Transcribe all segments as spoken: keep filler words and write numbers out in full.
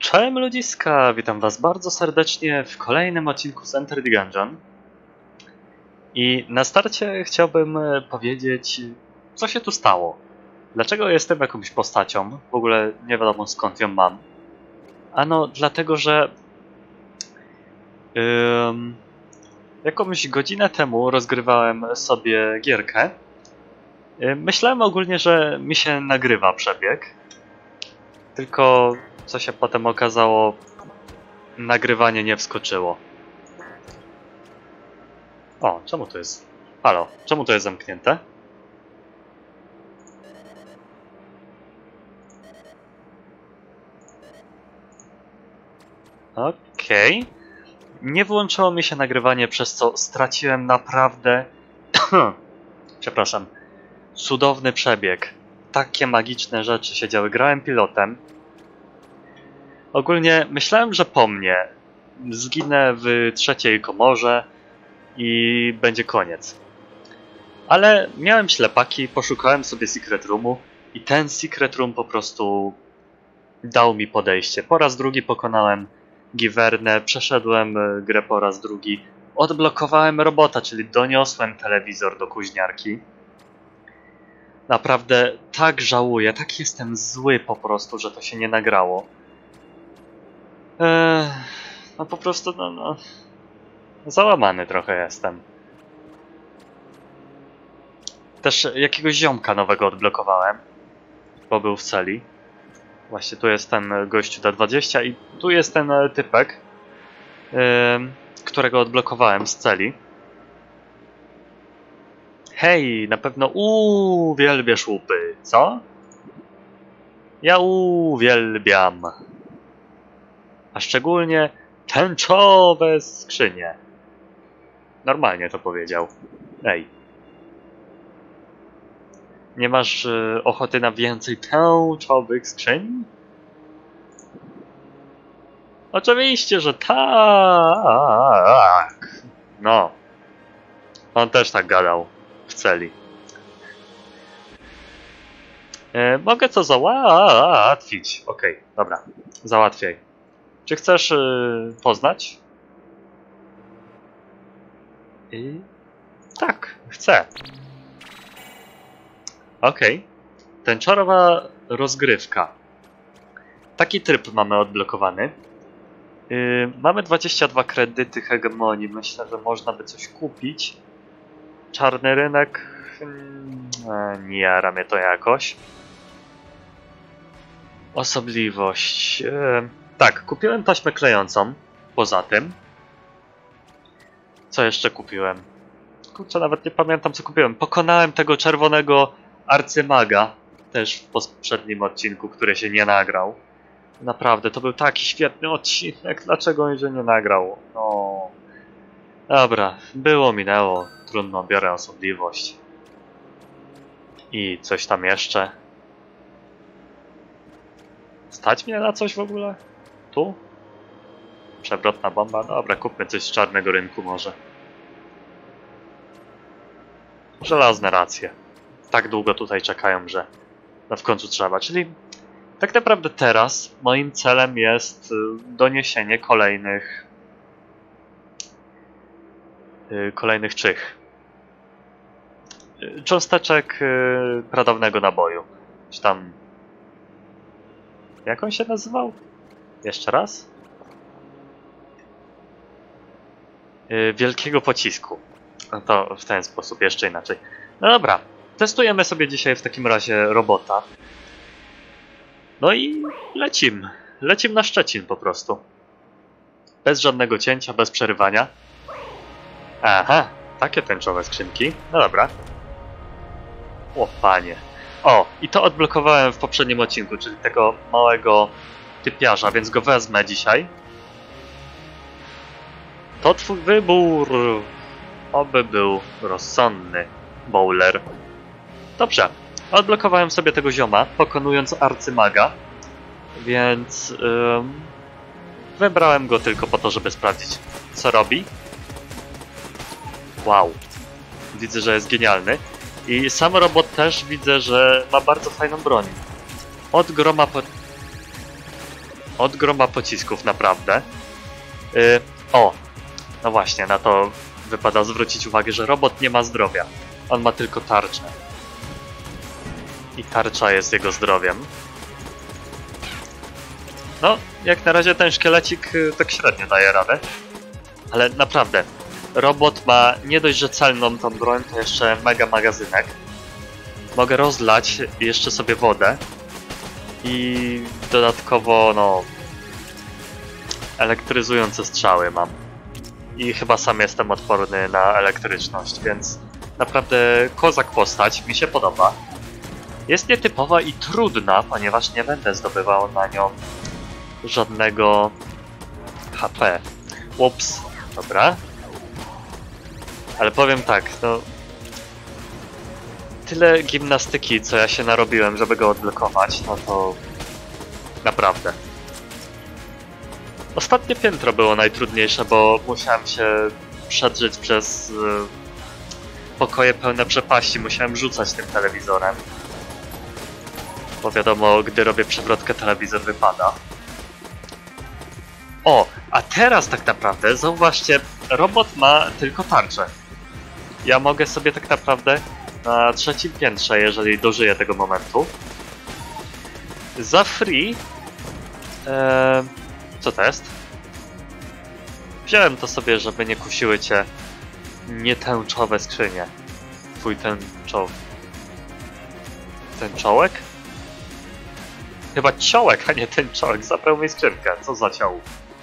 Cześć ludziska, witam was bardzo serdecznie w kolejnym odcinku z Enter the Gungeon. I na starcie chciałbym powiedzieć, co się tu stało. Dlaczego jestem jakąś postacią, w ogóle nie wiadomo skąd ją mam. Ano dlatego, że yy, jakąś godzinę temu rozgrywałem sobie gierkę. Yy, myślałem ogólnie, że mi się nagrywa przebieg. Tylko co się potem okazało, nagrywanie nie wskoczyło. O, czemu to jest? Halo, czemu to jest zamknięte? Okej. Okay. Nie włączyło mi się nagrywanie, przez co straciłem naprawdę... Przepraszam. Cudowny przebieg. Takie magiczne rzeczy się działy. Grałem pilotem. Ogólnie myślałem, że po mnie zginę w trzeciej komorze i będzie koniec. Ale miałem ślepaki, poszukałem sobie secret roomu i ten secret room po prostu dał mi podejście. Po raz drugi pokonałem Givernę, przeszedłem grę po raz drugi, odblokowałem robota, czyli doniosłem telewizor do kuźniarki. Naprawdę tak żałuję, tak jestem zły po prostu, że to się nie nagrało. Eee, no po prostu, no, no, załamany trochę jestem. Też jakiegoś ziomka nowego odblokowałem, bo był w celi. Właśnie tu jest ten gościu D dwadzieścia i tu jest ten typek, yy, którego odblokowałem z celi. Hej, na pewno uwielbiasz łupy, co? Ja uwielbiam. A szczególnie tęczowe skrzynie. Normalnie to powiedział. Ej. Nie masz y, ochoty na więcej tęczowych skrzyń? Oczywiście, że tak. No. On też tak gadał w celi. E, mogę co załatwić. Okej, okay, dobra. Załatwiaj. Czy chcesz yy, poznać? I... Tak, chcę. Okej. Okay. Tęczorowa rozgrywka. Taki tryb mamy odblokowany. Yy, mamy dwadzieścia dwa kredyty hegemonii. Myślę, że można by coś kupić. Czarny rynek. Yy, nie jara mnie to jakoś. Osobliwość. Yy. Tak, kupiłem taśmę klejącą. Poza tym. Co jeszcze kupiłem? Kurczę, nawet nie pamiętam co kupiłem. Pokonałem tego czerwonego arcymaga. Też w poprzednim odcinku, który się nie nagrał. Naprawdę, to był taki świetny odcinek. Dlaczego on się nie nagrał? No. Dobra, było, minęło. Trudno, biorę osobliwość. I coś tam jeszcze. Stać mnie na coś w ogóle? Tu? Przewrotna bomba? Dobra, kupmy coś z czarnego rynku może. Żelazne racje. Tak długo tutaj czekają, że no w końcu trzeba. Czyli tak naprawdę teraz moim celem jest doniesienie kolejnych yy, kolejnych czych. Yy, cząsteczek yy, pradawnego naboju. Czy tam... Jak on się nazywał? Jeszcze raz? Yy, wielkiego pocisku. No to w ten sposób, jeszcze inaczej. No dobra, testujemy sobie dzisiaj w takim razie robota. No i lecim. Lecim na Szczecin po prostu. Bez żadnego cięcia, bez przerywania. Aha, takie tęczowe skrzynki. No dobra. O panie. O, i to odblokowałem w poprzednim odcinku, czyli tego małego typiarza, więc go wezmę dzisiaj. To twój wybór. Oby był rozsądny, bowler. Dobrze, odblokowałem sobie tego zioma, pokonując arcymaga. Więc ym, wybrałem go tylko po to, żeby sprawdzić, co robi. Wow. Widzę, że jest genialny. I sam robot też widzę, że ma bardzo fajną broń. Od groma po... od groma pocisków, naprawdę. Yy, o, no właśnie, na to wypada zwrócić uwagę, że robot nie ma zdrowia. On ma tylko tarczę. I tarcza jest jego zdrowiem. No, jak na razie ten szkielecik tak średnio daje radę. Ale naprawdę, robot ma nie dość, że celną tą broń, to jeszcze mega magazynek. Mogę rozlać jeszcze sobie wodę. I dodatkowo, no... elektryzujące strzały mam. I chyba sam jestem odporny na elektryczność, więc naprawdę kozak postać, mi się podoba. Jest nietypowa i trudna, ponieważ nie będę zdobywał na nią żadnego H P. Ups, dobra. Ale powiem tak, no... tyle gimnastyki, co ja się narobiłem, żeby go odblokować, no to... naprawdę. Ostatnie piętro było najtrudniejsze, bo musiałem się przedrzeć przez... Yy, pokoje pełne przepaści, musiałem rzucać tym telewizorem. Bo wiadomo, gdy robię przewrotkę, telewizor wypada. O, a teraz tak naprawdę, zauważcie, robot ma tylko tarczę. Ja mogę sobie tak naprawdę na trzecim piętrze, jeżeli dożyję tego momentu, za free... Ee, co to jest? Wziąłem to sobie, żeby nie kusiły cię nietęczowe skrzynie. Twój tęczowy... Tęczołek? Chyba ciołek, a nie tęczołek. Zabrał mi skrzynkę. Co za cioł?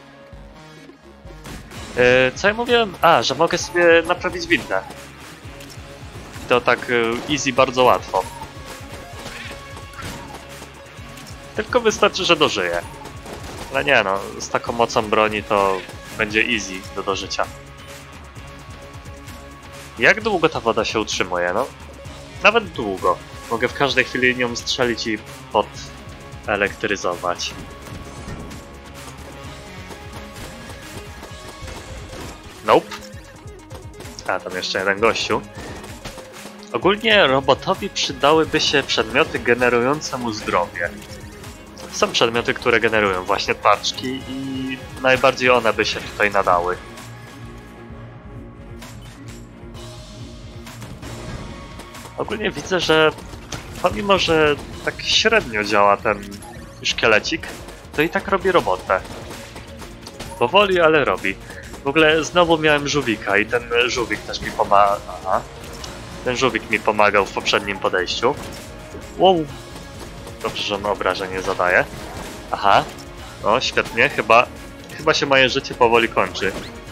Yy, co ja mówiłem? A, że mogę sobie naprawić windę. I to tak yy, easy, bardzo łatwo. Tylko wystarczy, że dożyję. Ale nie no, z taką mocą broni to będzie easy do dożycia. Jak długo ta woda się utrzymuje? No, nawet długo. Mogę w każdej chwili nią strzelić i podelektryzować. Nope. A, tam jeszcze jeden gościu. Ogólnie robotowi przydałyby się przedmioty generujące mu zdrowie. Są przedmioty, które generują właśnie paczki i najbardziej one by się tutaj nadały. Ogólnie widzę, że pomimo, że tak średnio działa ten szkielecik, to i tak robi robotę. Powoli, ale robi. W ogóle znowu miałem żółwika i ten żółwik też mi pomaga. Aha. Ten żółwik mi pomagał w poprzednim podejściu. Wow. Dobrze, że on obrażeń nie zadaje. Aha. No, świetnie. Chyba, chyba się moje życie powoli kończy.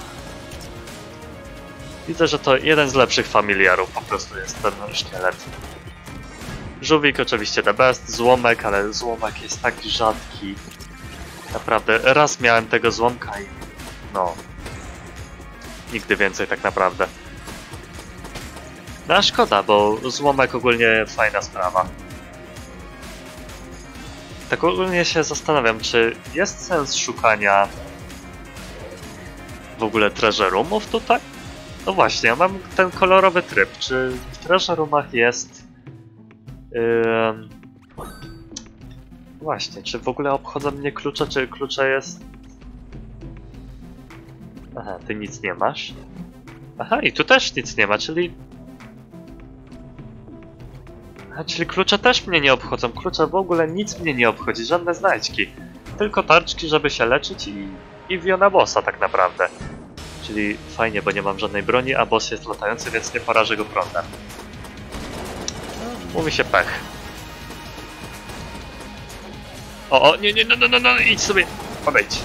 Widzę, że to jeden z lepszych familiarów po prostu jest ten szkielet. Żółwik oczywiście the best, złomek, ale złomek jest tak rzadki. Naprawdę, raz miałem tego złomka i... no... nigdy więcej tak naprawdę. No a szkoda, bo złomek ogólnie fajna sprawa. Tak ogólnie się zastanawiam, czy jest sens szukania w ogóle treasure roomów tutaj? No właśnie, ja mam ten kolorowy tryb. Czy w treasure roomach jest... Yy... Właśnie, czy w ogóle obchodzą mnie klucze, czy klucze jest... Aha, ty nic nie masz. Aha, i tu też nic nie ma, czyli... Aha, czyli klucze też mnie nie obchodzą. Klucze w ogóle nic mnie nie obchodzi, żadne znajdźki. Tylko tarczki, żeby się leczyć i... i wiona bossa tak naprawdę. Czyli fajnie, bo nie mam żadnej broni, a boss jest latający, więc nie porażę go prądem. Mówi się pech. O, o, nie, nie, no, no, no, no, idź sobie, podejdź.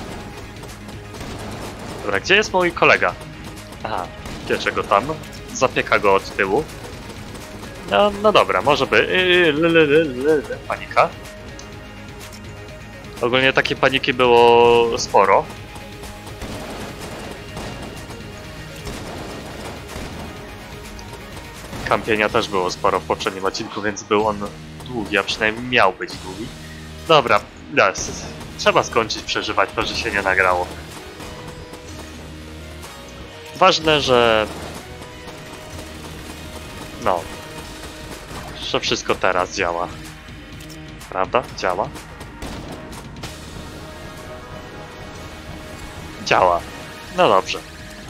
Dobra, gdzie jest mój kolega? Aha, piecze go tam, zapieka go od tyłu. No, no dobra, może by... Yy, panika. Ogólnie takiej paniki było sporo. Kampienia też było sporo w poprzednim odcinku, więc był on długi, a przynajmniej miał być długi. Dobra, yes. Trzeba skończyć przeżywać to, że się nie nagrało. Ważne, że... no... że wszystko teraz działa. Prawda? Działa? Działa. No dobrze.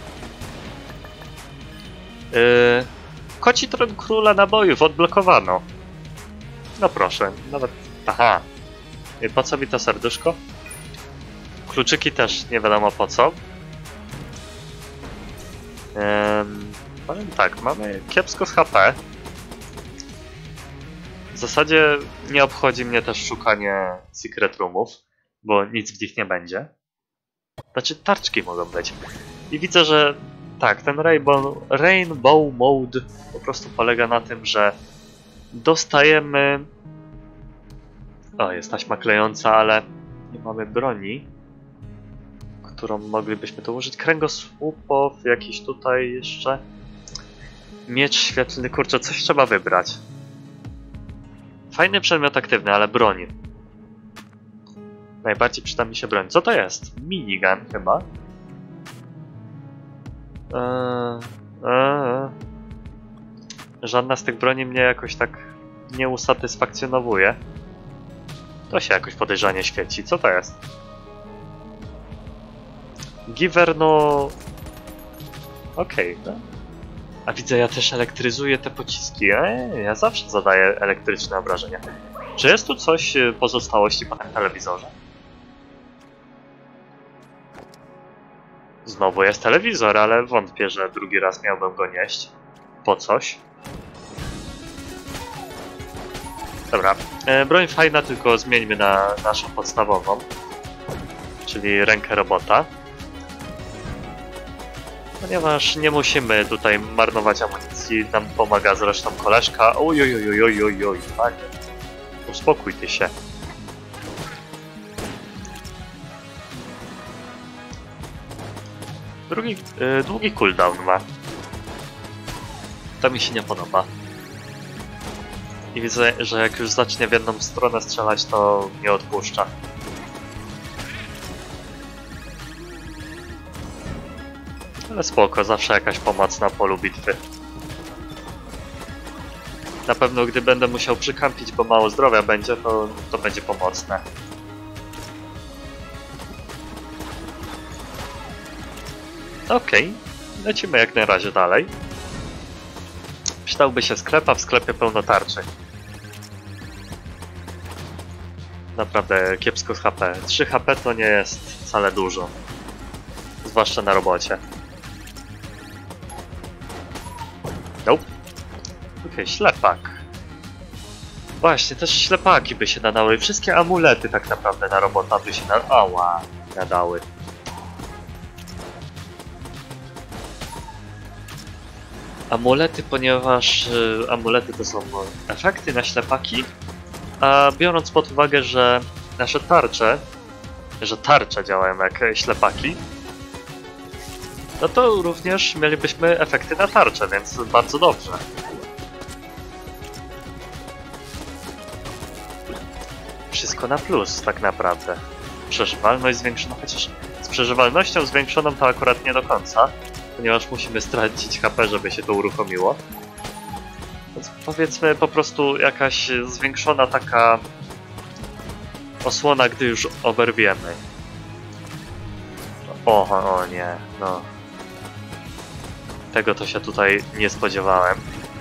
Yy, koci tron króla nabojów odblokowano. No proszę, nawet... Aha. I po co mi to serduszko? Kluczyki też nie wiadomo po co. Ehm, powiem tak, mamy kiepsko z H P. W zasadzie nie obchodzi mnie też szukanie secret roomów, bo nic w nich nie będzie. Znaczy tarczki mogą być. I widzę, że tak, ten Rainbow, Rainbow Mode po prostu polega na tym, że dostajemy... O, jest taśma klejąca, ale nie mamy broni, którą moglibyśmy tu użyć. Kręgosłupow, jakiś tutaj jeszcze. Miecz świetlny, kurczę, coś trzeba wybrać. Fajny przedmiot aktywny, ale broń. Najbardziej przyda mi się broń. Co to jest? Minigun chyba. Eee, eee. Żadna z tych broni mnie jakoś tak nie usatysfakcjonowuje. To się jakoś podejrzanie świeci. Co to jest? Giver, no... Okej, okay, no. A widzę, ja też elektryzuję te pociski. Eee, ja zawsze zadaję elektryczne obrażenia. Czy jest tu coś pozostałości po tym telewizorze? Znowu jest telewizor, ale wątpię, że drugi raz miałbym go nieść. Po coś. Dobra, e, broń fajna, tylko zmieńmy na naszą podstawową. Czyli rękę robota. Ponieważ nie musimy tutaj marnować amunicji, nam pomaga zresztą koleżka. Ojojojojojojoj, panie. Uspokój ty się. Drugi, yy, długi cooldown ma. To mi się nie podoba. I widzę, że jak już zacznie w jedną stronę strzelać, to nie odpuszcza. Ale spoko, zawsze jakaś pomoc na polu bitwy. Na pewno gdy będę musiał przykampić, bo mało zdrowia będzie, to, to będzie pomocne. Okej, okay. Lecimy jak na razie dalej. Przydałby się sklep, a w sklepie pełno tarczy. Naprawdę kiepsko z H P. trzy H P to nie jest wcale dużo. Zwłaszcza na robocie. Nope. Okej, okay, ślepak. Właśnie, też ślepaki by się nadały. Wszystkie amulety tak naprawdę na robota by się nadały. Ała, nadały. Amulety, ponieważ y, amulety to są efekty na ślepaki, a biorąc pod uwagę, że nasze tarcze, że tarcze działają jak ślepaki, no to również mielibyśmy efekty na tarcze, więc bardzo dobrze. Wszystko na plus tak naprawdę. Przeżywalność zwiększoną, chociaż z przeżywalnością zwiększoną to akurat nie do końca, ponieważ musimy stracić H P, żeby się to uruchomiło. Więc powiedzmy po prostu jakaś zwiększona taka osłona, gdy już oberwiemy. O, o nie, no. Tego to się tutaj nie spodziewałem.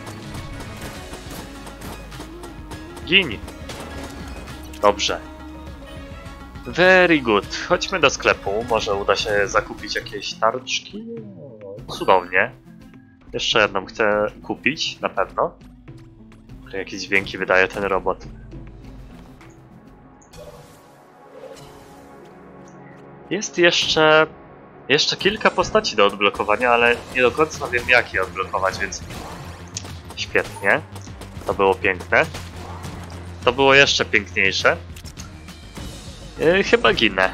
Gin! Dobrze. Very good. Chodźmy do sklepu. Może uda się zakupić jakieś tarczki? Cudownie. Jeszcze jedną chcę kupić, na pewno. Jakieś dźwięki wydaje ten robot. Jest jeszcze... Jeszcze kilka postaci do odblokowania, ale nie do końca wiem jak je odblokować, więc... Świetnie. To było piękne. To było jeszcze piękniejsze. Yy, chyba ginę.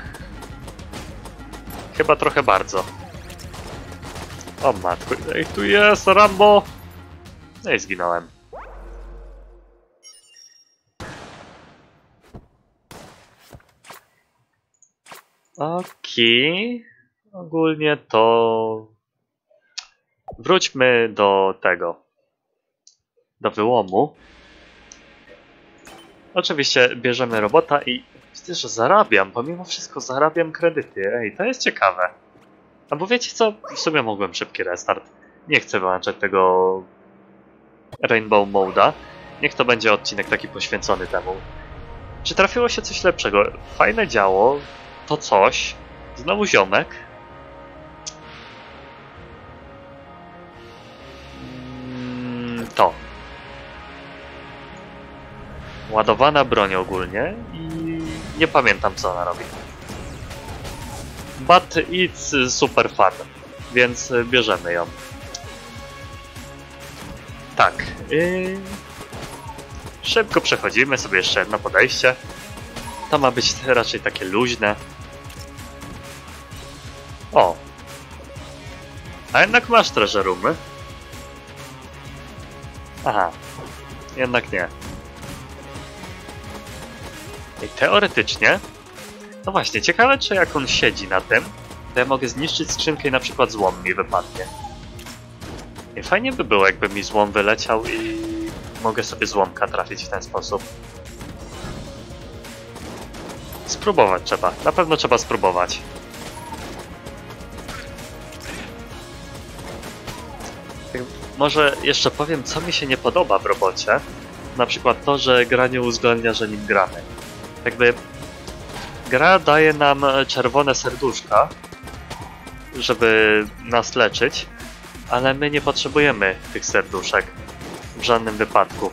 Chyba trochę bardzo. O matko, ej, tu jest Rambo! No i zginąłem. Okej. Ogólnie to... Wróćmy do tego. Do wyłomu. Oczywiście bierzemy robota i widzę, że zarabiam. Pomimo wszystko zarabiam kredyty. Ej, to jest ciekawe. Albo wiecie co? W sumie mogłem szybki restart. Nie chcę wyłączać tego Rainbow Mode'a. Niech to będzie odcinek taki poświęcony temu. Czy trafiło się coś lepszego? Fajne działo. To coś. Znowu ziomek. Mm, to. Ładowana broń ogólnie i nie pamiętam co ona robi. But it's super fun, więc bierzemy ją. Tak. Yy... Szybko przechodzimy sobie jeszcze jedno podejście. To ma być raczej takie luźne. O! A jednak masz treasure roomy. Aha. Jednak nie. I teoretycznie... No właśnie, ciekawe czy jak on siedzi na tym, to ja mogę zniszczyć skrzynkę i na przykład złom mi wypadnie. I fajnie by było jakby mi złom wyleciał i mogę sobie złomka trafić w ten sposób. Spróbować trzeba, na pewno trzeba spróbować. Może jeszcze powiem co mi się nie podoba w robocie. Na przykład to, że gra nie uwzględnia, że nim gramy. Jakby gra daje nam czerwone serduszka, żeby nas leczyć, ale my nie potrzebujemy tych serduszek w żadnym wypadku.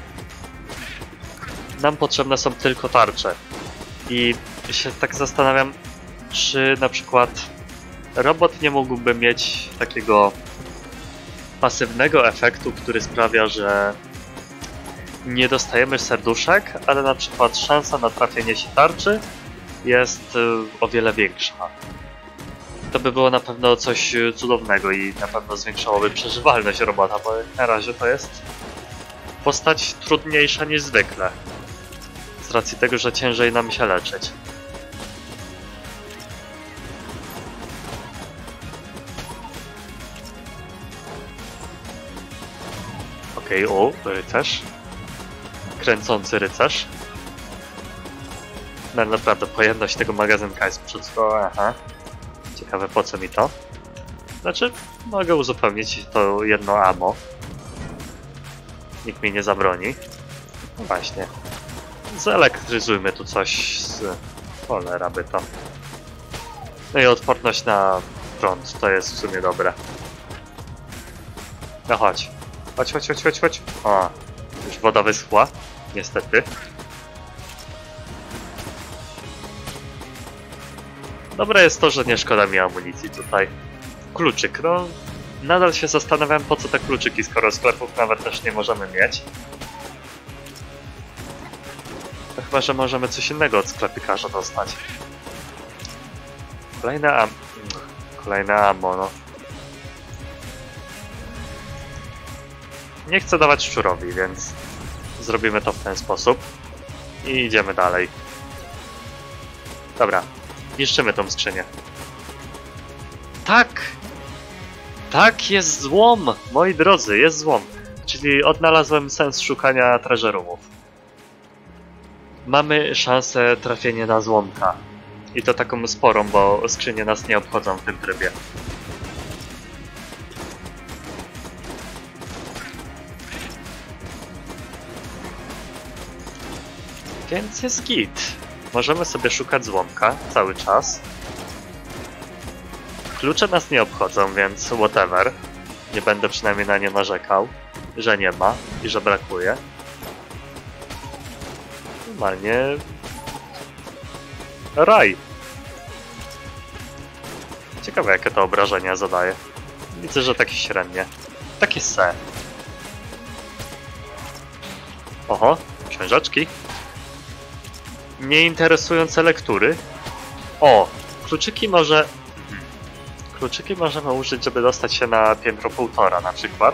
Nam potrzebne są tylko tarcze. I się tak zastanawiam, czy na przykład robot nie mógłby mieć takiego pasywnego efektu, który sprawia, że nie dostajemy serduszek, ale na przykład szansa na trafienie się tarczy jest o wiele większa. To by było na pewno coś cudownego i na pewno zwiększałoby przeżywalność robota, bo na razie to jest postać trudniejsza niż zwykle. Z racji tego, że ciężej nam się leczyć. Okej, okay, o, rycerz. Kręcący rycerz. No naprawdę, pojemność tego magazynka jest przecudowna, aha. Ciekawe po co mi to. Znaczy, mogę uzupełnić to jedno ammo. Nikt mi nie zabroni. No właśnie. Zelektryzujmy tu coś z... Cholera by to. No i odporność na prąd, to jest w sumie dobre. No chodź. Chodź, chodź, chodź, chodź, chodź. O, już woda wyschła. Niestety. Dobre jest to, że nie szkoda mi amunicji tutaj. Kluczyk, no... Nadal się zastanawiam, po co te kluczyki, skoro sklepów nawet też nie możemy mieć. To chyba, że możemy coś innego od sklepikarza dostać. Kolejne am... Kolejne ammo, no. Nie chcę dawać szczurowi, więc... Zrobimy to w ten sposób. I idziemy dalej. Dobra. Niszczymy tą skrzynię. Tak! Tak, jest złom! Moi drodzy, jest złom. Czyli odnalazłem sens szukania treasure roomów. Mamy szansę trafienia na złomka. I to taką sporą, bo skrzynie nas nie obchodzą w tym trybie. Więc jest git. Możemy sobie szukać złomka cały czas. Klucze nas nie obchodzą, więc whatever. Nie będę przynajmniej na nie narzekał, że nie ma i że brakuje. Normalnie... Raj! Ciekawe jakie to obrażenia zadaje. Widzę, że takie średnie. Takie se. Oho, książeczki. Nieinteresujące lektury. O, kluczyki może... Kluczyki możemy użyć, żeby dostać się na piętro półtora na przykład.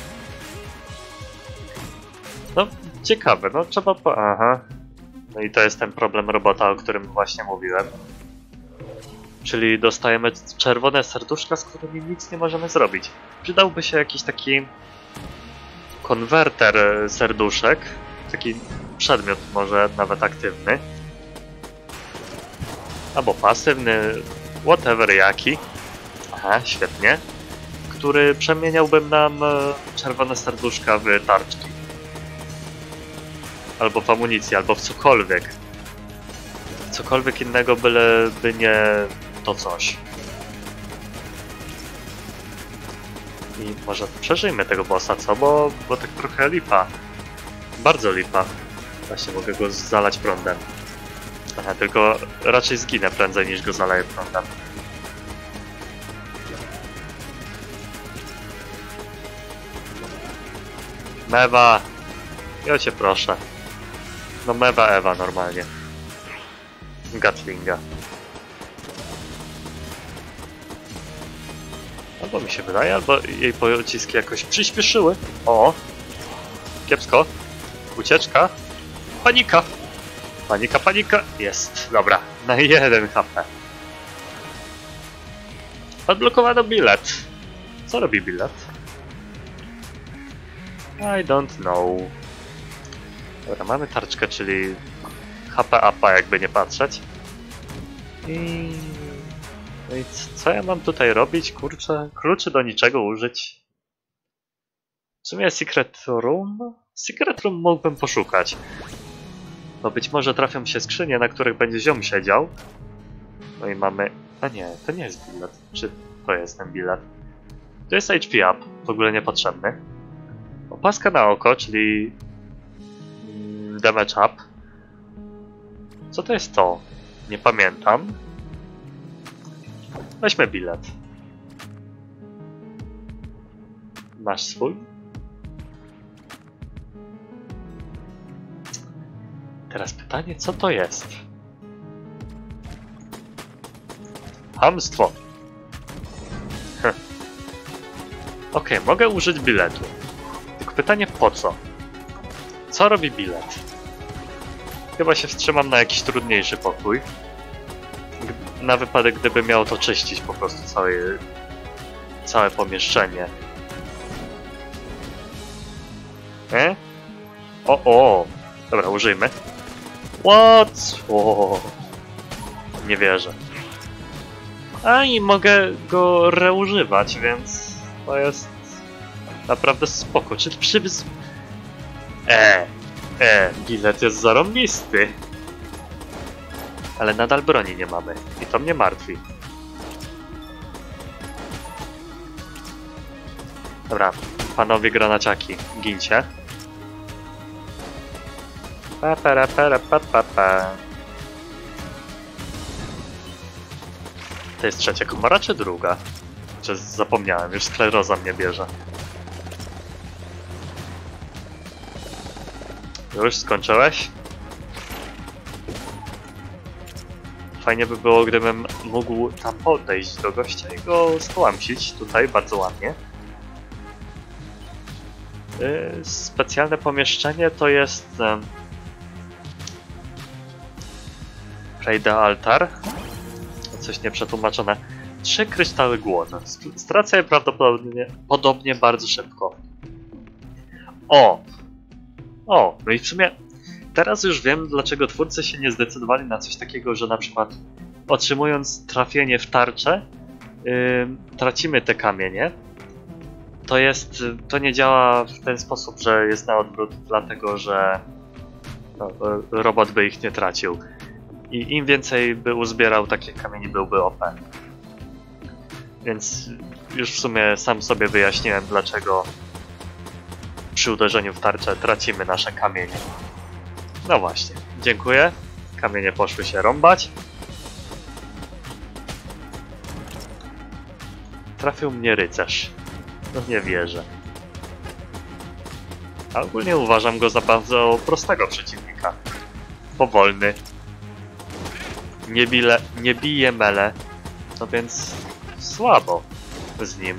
No, ciekawe, no trzeba po... Aha. No i to jest ten problem robota, o którym właśnie mówiłem. Czyli dostajemy czerwone serduszka, z którymi nic nie możemy zrobić. Przydałby się jakiś taki... konwerter serduszek. Taki przedmiot może nawet aktywny. Albo pasywny, whatever jaki. Aha, świetnie. Który przemieniałbym nam e, czerwone serduszka w tarczki. Albo w amunicję, albo w cokolwiek. Cokolwiek innego, byleby nie to coś. I może przeżyjmy tego bossa, co? Bo, bo tak trochę lipa. Bardzo lipa. Właśnie mogę go zalać prądem. Aha, tylko raczej zginę prędzej niż go zaleję prądem. Mewa! Ja cię proszę. No mewa Ewa normalnie. Gatlinga. Albo mi się wydaje, albo jej pociski jakoś przyspieszyły. O! Kiepsko. Ucieczka. Panika! Panika, panika. Jest. Dobra. Na jeden H P. Odblokowano bilet. Co robi bilet? I don't know. Dobra, mamy tarczkę, czyli H P apa, jakby nie patrzeć. I... No i co ja mam tutaj robić? Kurczę, kluczy do niczego użyć. W sumie Secret Room? Secret Room mógłbym poszukać. Bo być może trafią się skrzynie, na których będzie ziom siedział. No i mamy... A nie, to nie jest bilet. Czy to jest ten bilet? To jest H P up, w ogóle niepotrzebny. Opaska na oko, czyli... Damage up. Co to jest to? Nie pamiętam. Weźmy bilet. Masz swój? Teraz pytanie, co to jest? Chamstwo. Hm. Okej, okay, mogę użyć biletu. Tylko pytanie, po co? Co robi bilet? Chyba się wstrzymam na jakiś trudniejszy pokój. Na wypadek, gdyby miało to czyścić po prostu całe, całe pomieszczenie. E? O, o! Dobra, użyjmy. What? O, nie wierzę. A i mogę go reużywać, więc to jest naprawdę spoko. Czy przy... E, e, bilet jest zarąbisty. Ale nadal broni nie mamy. I to mnie martwi. Dobra, panowie granaciaki, gincie. Pa, pa, pa, pa, pa, pa. To jest trzecia komora, czy druga? Czy zapomniałem, już skleroza mnie bierze. Już skończyłeś? Fajnie by było, gdybym mógł tam podejść do gościa i go stłamsić. Tutaj bardzo ładnie. Yy, specjalne pomieszczenie to jest... Yy, Rejda Altar. Coś nieprzetłumaczone. Trzy kryształy głodne. Stracę je prawdopodobnie podobnie bardzo szybko. O! O! No i w sumie teraz już wiem, dlaczego twórcy się nie zdecydowali na coś takiego, że na przykład otrzymując trafienie w tarczę yy, tracimy te kamienie. To jest... to nie działa w ten sposób, że jest na odwrót, dlatego że no, robot by ich nie tracił. I im więcej by uzbierał takich kamieni, byłby O P. Więc już w sumie sam sobie wyjaśniłem, dlaczego przy uderzeniu w tarczę tracimy nasze kamienie. No właśnie, dziękuję. Kamienie poszły się rąbać. Trafił mnie rycerz. No nie wierzę. A ogólnie uważam go za bardzo prostego przeciwnika. Powolny. Nie, bile, nie bije mele. No więc słabo z nim.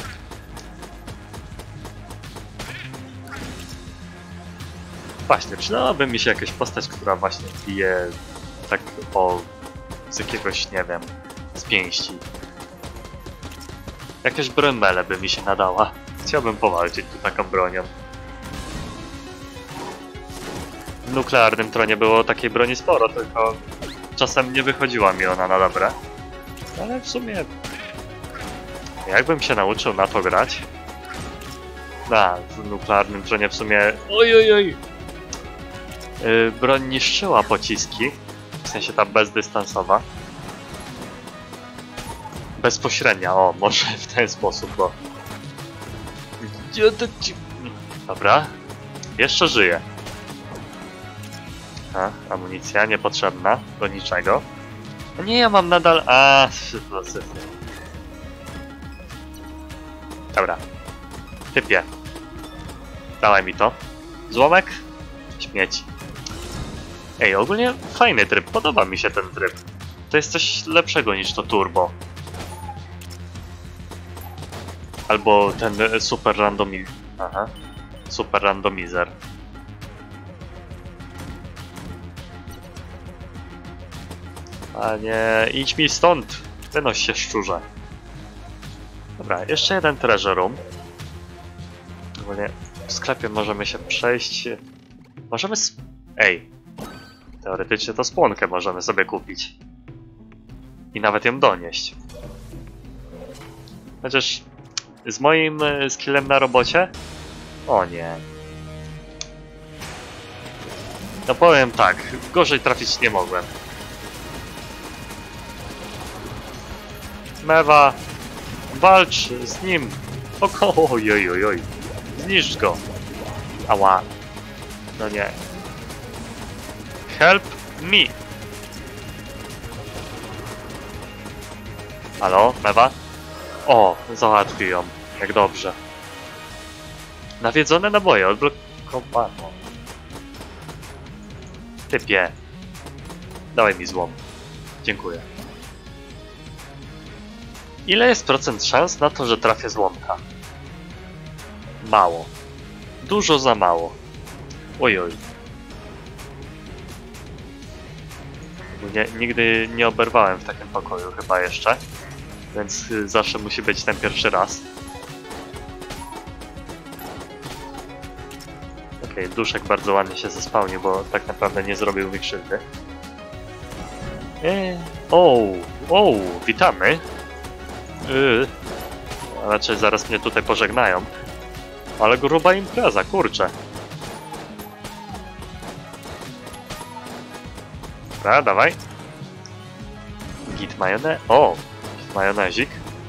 Właśnie, przydałaby mi się jakaś postać, która właśnie bije tak o... z jakiegoś, nie wiem, z pięści. Jakaś broń mele by mi się nadała. Chciałbym powalczyć tu taką bronią. W nuklearnym tronie było takiej broni sporo, tylko czasem nie wychodziła mi ona na dobre. Ale w sumie Jakbym się nauczył na to grać? Na, w nuklearnym dronie w sumie... Oj, oj, oj! Yy, broń niszczyła pociski. W sensie ta bezdystansowa. Bezpośrednia, o, może w ten sposób, bo... Dobra. Jeszcze żyje. A, amunicja niepotrzebna do niczego. A nie, ja mam nadal... A, dobra. Typie. Dawaj mi to. Złomek? Śmieci. Ej, ogólnie fajny tryb. Podoba mi się ten tryb. To jest coś lepszego niż to turbo. Albo ten super randomizer. Aha. Super randomizer. A nie, idź mi stąd. Wynoś się, szczurze. Dobra, jeszcze jeden treasure room. Ogólnie w sklepie możemy się przejść. Możemy... Sp Ej. Teoretycznie to spłonkę możemy sobie kupić. I nawet ją donieść. Chociaż z moim skillem na robocie? O nie. No powiem tak, gorzej trafić nie mogłem. Mewa, walcz z nim. Około, oj, oj, oj. Zniszcz go. Ała. No nie. Help me. Halo, Mewa? O, załatwił ją. Jak dobrze. Nawiedzone naboje, odblokowano. Typie. Dawaj mi złom. Dziękuję. Ile jest procent szans na to, że trafię złomka? Mało. Dużo za mało. Ojoj. Nie, nigdy nie oberwałem w takim pokoju chyba jeszcze. Więc zawsze musi być ten pierwszy raz. Okej, okay, duszek bardzo ładnie się zespałnił, bo tak naprawdę nie zrobił mi krzywdy. Eee. O, o, witamy. Yy. A raczej zaraz mnie tutaj pożegnają. Ale gruba impreza, kurczę. Dobra, dawaj. Git majone... O! Git majonezik.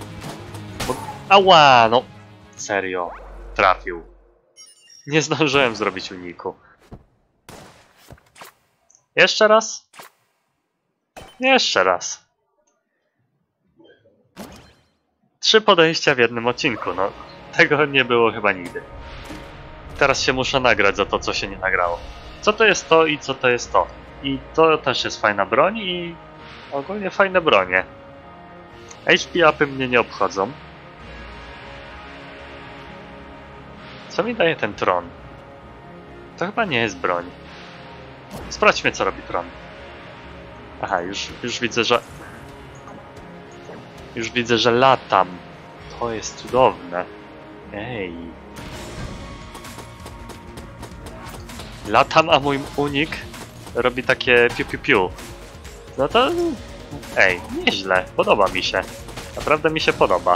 Ała, no! Serio. Trafił. Nie zdążyłem zrobić uniku. Jeszcze raz? Jeszcze raz. Trzy podejścia w jednym odcinku, no. Tego nie było chyba nigdy. Teraz się muszę nagrać za to, co się nie nagrało. Co to jest to i co to jest to? I to też jest fajna broń i ogólnie fajne bronie. H P upy mnie nie obchodzą. Co mi daje ten tron? To chyba nie jest broń. Sprawdźmy, co robi tron. Aha, już, już widzę, że... Już widzę, że latam. To jest cudowne. Ej. Latam, a mój unik robi takie piu piu piu. No to... Ej, nieźle. Podoba mi się. Naprawdę mi się podoba.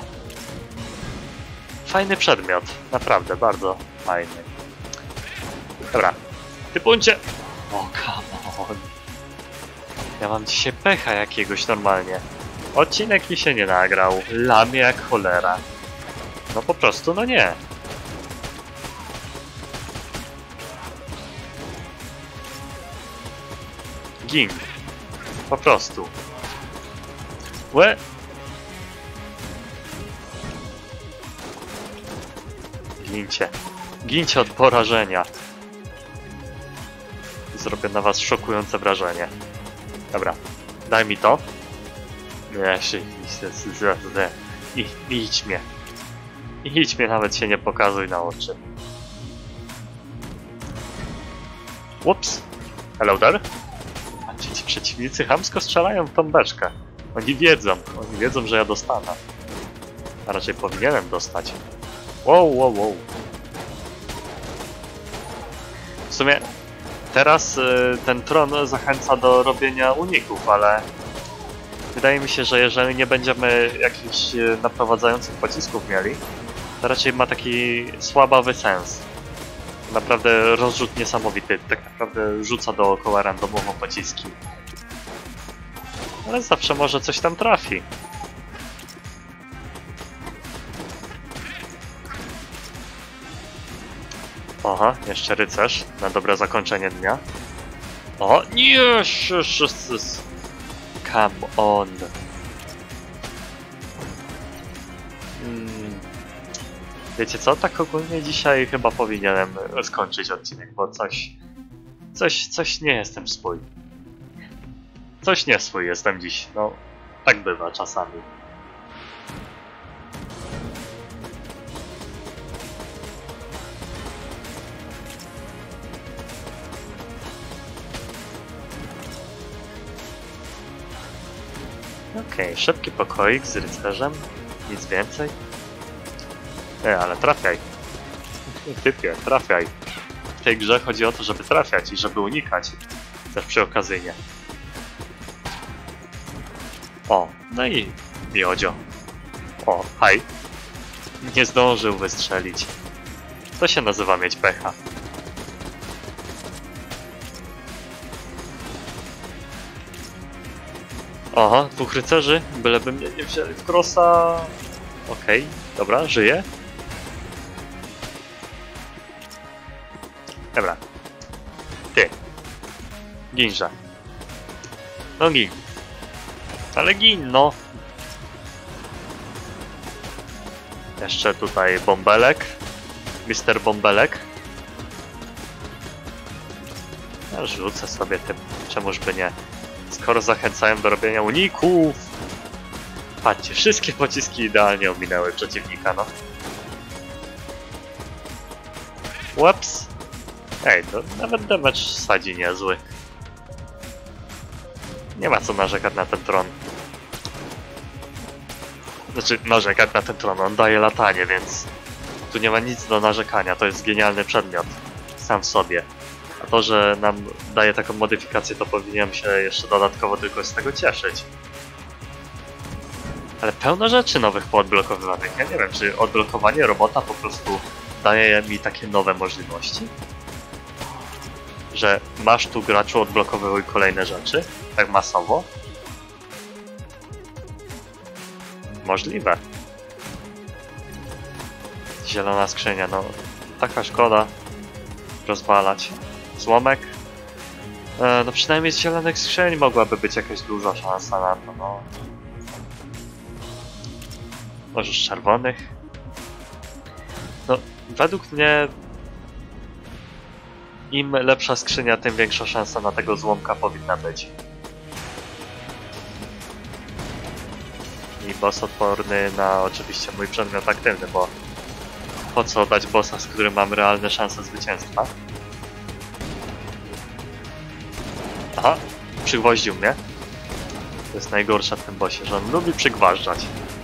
Fajny przedmiot. Naprawdę, bardzo fajny. Dobra. Typuncie! O, come on. Ja mam dzisiaj pecha jakiegoś normalnie. Odcinek mi się nie nagrał. Lamie jak cholera. No po prostu, no nie. Gin. Po prostu. Łe. Gincie. Gincie od porażenia. Zrobię na was szokujące wrażenie. Dobra. Daj mi to. I, idź mnie. Idź mnie, nawet się nie pokazuj na oczy. Ups. Hello there. A ci przeciwnicy chamsko strzelają w tą beczkę. Oni wiedzą. Oni wiedzą, że ja dostanę. A raczej powinienem dostać. Wow, wow, wow. W sumie teraz y, ten tron zachęca do robienia uników, ale Wydaje mi się, że jeżeli nie będziemy jakichś naprowadzających pocisków mieli, to raczej ma taki słabawy sens. Naprawdę rozrzut niesamowity, tak naprawdę rzuca dookoła randomowo pociski. Ale zawsze może coś tam trafi. Aha, jeszcze rycerz na dobre zakończenie dnia. O, nie! Come on. Hmm. Wiecie co? Tak ogólnie dzisiaj chyba powinienem skończyć odcinek, bo coś... Coś, coś nie jestem swój. Coś nie swój jestem dziś, no. Tak bywa czasami. Okej, okay, szybki pokoik z rycerzem, nic więcej. E, ale trafiaj. Typie, trafiaj. W tej grze chodzi o to, żeby trafiać i żeby unikać. Też przy okazyjnie. O, no i miodzio. O, haj. Nie zdążył wystrzelić. To się nazywa mieć pecha. Aha, dwóch rycerzy, byleby mnie nie wzięli w crossa. Okej, okay, dobra, żyje. Dobra. Ty. Ginże. No gin. Ale gin, no. Jeszcze tutaj bąbelek. mister Bąbelek. Ja rzucę sobie tym, czemuż by nie. Skoro zachęcają do robienia uników. Patrzcie, wszystkie pociski idealnie ominęły przeciwnika, no. Ups. Ej, to nawet damage sadzi niezły. Nie ma co narzekać na ten tron. Znaczy, narzekać na ten tron, on daje latanie, więc... Tu nie ma nic do narzekania, to jest genialny przedmiot. Sam w sobie. A to, że nam daje taką modyfikację, to powinienem się jeszcze dodatkowo tylko z tego cieszyć. Ale pełno rzeczy nowych poodblokowywanych. Ja nie wiem, czy odblokowanie robota po prostu daje mi takie nowe możliwości? Że masz tu graczu odblokowywuj kolejne rzeczy? Tak masowo? Możliwe. Zielona skrzynia, no taka szkoda rozwalać. Złomek? E, no przynajmniej z zielonych skrzyń mogłaby być jakaś duża szansa na to, no. Może z czerwonych? No, według mnie im lepsza skrzynia, tym większa szansa na tego złomka powinna być. I boss odporny na oczywiście mój przedmiot aktywny, bo po co dać bossa, z którym mam realne szanse zwycięstwa? Aha, przygwoździł mnie. To jest najgorsze w tym bossie, że on lubi przygważdżać.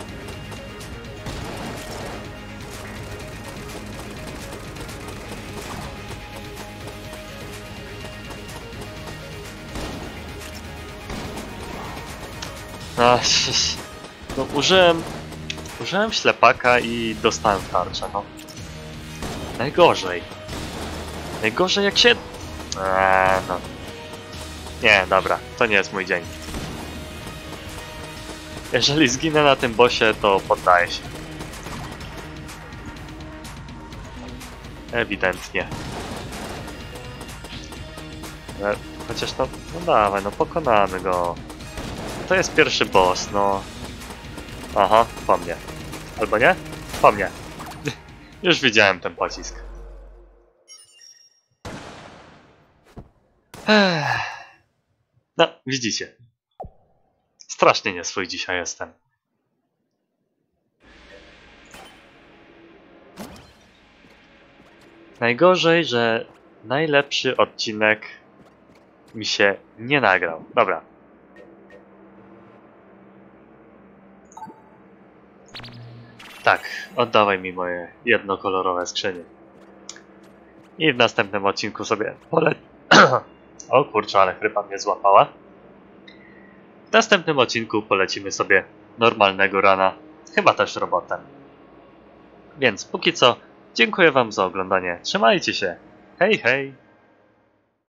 No, no użyłem... Użyłem ślepaka i dostałem tarczę, no. Najgorzej. Najgorzej jak się... Eee, no. Nie, dobra, to nie jest mój dzień. Jeżeli zginę na tym bossie, to poddaję się. Ewidentnie. Ale chociaż no, no dawaj, no pokonamy go. To jest pierwszy boss, no. Aha, po mnie. Albo nie? Po mnie. Już widziałem ten pocisk. Ech. No, widzicie. Strasznie nieswój dzisiaj jestem. Najgorzej, że najlepszy odcinek mi się nie nagrał. Dobra. Tak, oddawaj mi moje jednokolorowe skrzynie. I w następnym odcinku sobie pole... O kurczę, ale chrypa mnie złapała. W W następnym odcinku polecimy sobie normalnego rana, chyba też robotem. Więc póki co, dziękuję wam za oglądanie, trzymajcie się, hej hej!